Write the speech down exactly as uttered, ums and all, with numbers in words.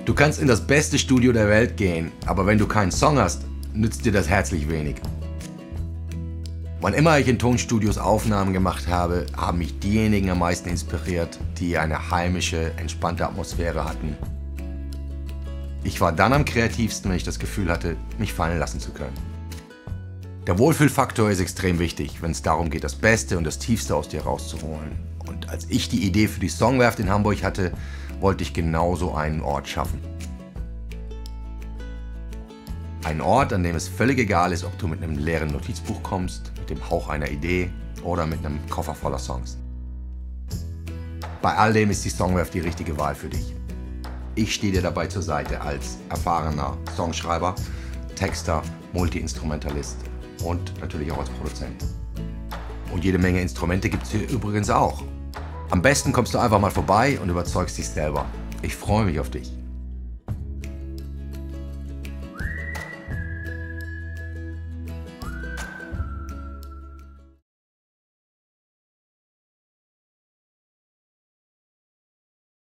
Du kannst in das beste Studio der Welt gehen, aber wenn du keinen Song hast, nützt dir das herzlich wenig. Wann immer ich in Tonstudios Aufnahmen gemacht habe, haben mich diejenigen am meisten inspiriert, die eine heimische, entspannte Atmosphäre hatten. Ich war dann am kreativsten, wenn ich das Gefühl hatte, mich fallen lassen zu können. Der Wohlfühlfaktor ist extrem wichtig, wenn es darum geht, das Beste und das Tiefste aus dir rauszuholen. Und als ich die Idee für die Songwerft in Hamburg hatte, wollte ich genauso einen Ort schaffen. Ein Ort, an dem es völlig egal ist, ob du mit einem leeren Notizbuch kommst, mit dem Hauch einer Idee oder mit einem Koffer voller Songs. Bei all dem ist die Songwerft die richtige Wahl für dich. Ich stehe dir dabei zur Seite als erfahrener Songschreiber, Texter, Multi-Instrumentalist und natürlich auch als Produzent. Und jede Menge Instrumente gibt es hier übrigens auch. Am besten kommst du einfach mal vorbei und überzeugst dich selber. Ich freue mich auf dich.